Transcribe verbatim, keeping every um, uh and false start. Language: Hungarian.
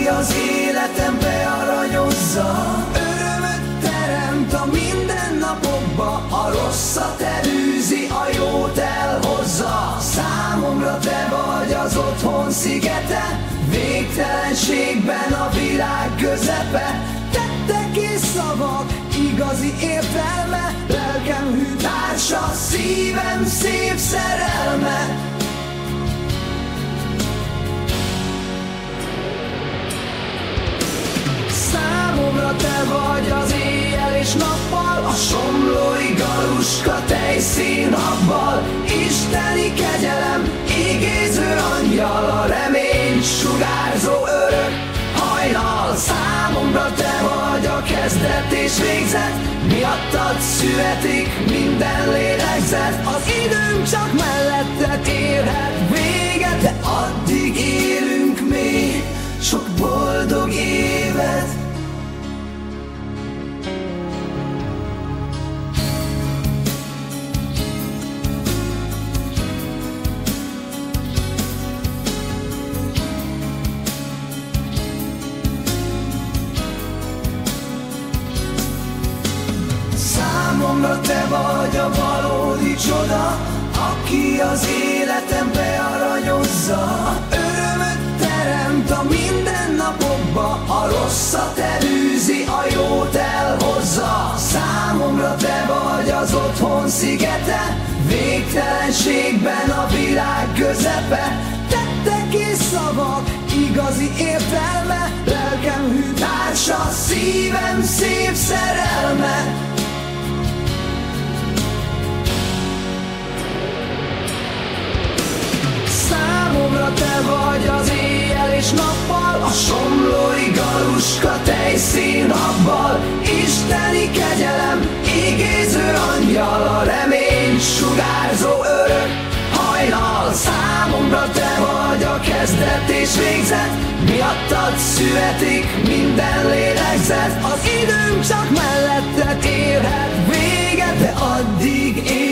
aki az életembe aranyozza. Örömöt teremt a mindennapokba, a rosszat elűzi, a jót elhozza. Számomra te vagy az otthon szigete, végtelenségben a világ közepe. Tettek és szavak, igazi értelme, lelkem hű társa, szívem szép szerelme. Számomra te vagy az éjjel és nappal, a somlói galuska tejszínabbal. Isteni kegyelem, igéző angyal, a reményt sugárzó örök hajnal. Számomra te vagy a kezdet és végzet, miattad születik minden lélegzet. Az időnk csak melletted érhet véget, de addig élünk még sok boldog évet. Számomra te vagy a valódi csoda, aki az életembe aranyozza. Örömöt teremt a mindennapokba, a rosszat elűzi, a jót elhozza. Számomra te vagy az otthon szigete, végtelenségben a világ közepe. Tettek és szavak, igazi értelme, lelkem hű társa, szívem szép szerelme. Számomra te vagy az éjjel és nappal, a somlói galuska tejszínabbal. Isteni kegyelem, igéző angyal, a reményt sugárzó örök hajnal. Számomra te vagy a kezdet és végzet, miattad születik minden lélegzet. Az időnk csak melletted érhet véget, de addig él.